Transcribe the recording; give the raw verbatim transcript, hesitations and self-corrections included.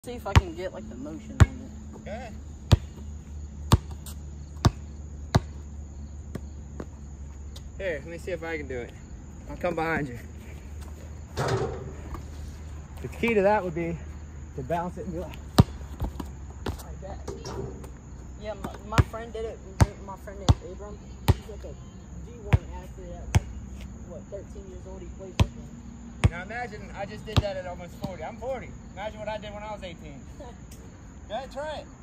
See if I can get like the motion on it. Okay. Here, let me see if I can do it. I'll come behind you. The key to that would be to bounce it and go Like that. Yeah, my, my friend did it. My friend named Abram. He's like a G one athlete at like, what, thirteen years old. He plays with him. Now imagine I just did that at almost forty. I'm forty. Imagine what I did when I was eighteen. Go ahead, try it.